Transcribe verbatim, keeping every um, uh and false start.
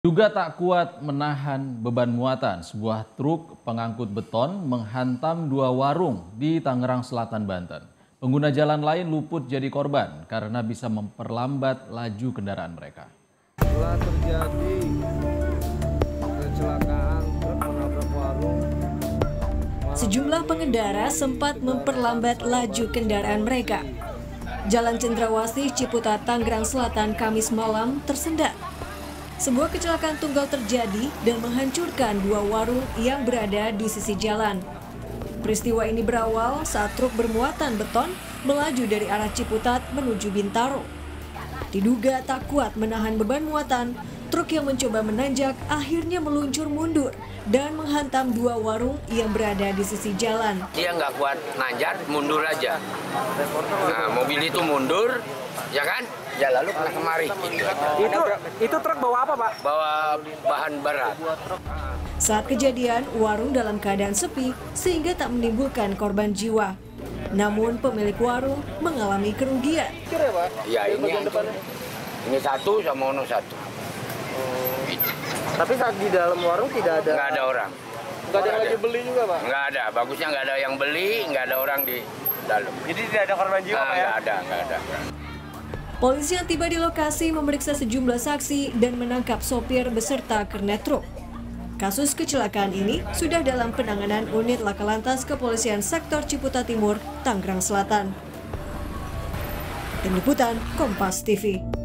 Juga tak kuat menahan beban muatan, sebuah truk pengangkut beton menghantam dua warung di Tangerang Selatan, Banten. Pengguna jalan lain luput jadi korban karena bisa memperlambat laju kendaraan mereka. Setelah terjadi kecelakaan truk menabrak warung, sejumlah pengendara sempat memperlambat laju kendaraan mereka. Jalan Cendrawasih, Ciputat, Tangerang Selatan, Kamis malam tersendat. Sebuah kecelakaan tunggal terjadi dan menghancurkan dua warung yang berada di sisi jalan. Peristiwa ini berawal saat truk bermuatan beton melaju dari arah Ciputat menuju Bintaro. Diduga tak kuat menahan beban muatan, truk yang mencoba menanjak akhirnya meluncur mundur dan menghantam dua warung yang berada di sisi jalan. Dia nggak kuat nanjak, mundur aja. Nah, mobil itu mundur, ya kan? Ya lalu kena kemari. Gitu. Itu itu truk bawa apa, Pak? Bawa bahan berat. Saat kejadian, warung dalam keadaan sepi sehingga tak menimbulkan korban jiwa. Namun pemilik warung mengalami kerugian. Ya ini ini satu sama ono satu. Tapi saat di dalam warung tidak ada. Nggak ada orang. Nggak ada yang lagi beli juga, Pak? Nggak ada. Bagusnya nggak ada yang beli, nggak ada orang di dalam. Jadi tidak ada korban jiwa, Nah, Pak, ya? nggak ada, nggak ada. Polisi yang tiba di lokasi memeriksa sejumlah saksi dan menangkap sopir beserta kernet truk. Kasus kecelakaan ini sudah dalam penanganan unit Laka Lantas Kepolisian Sektor Ciputat Timur, Tangerang Selatan. Tim Liputan, Kompas T V.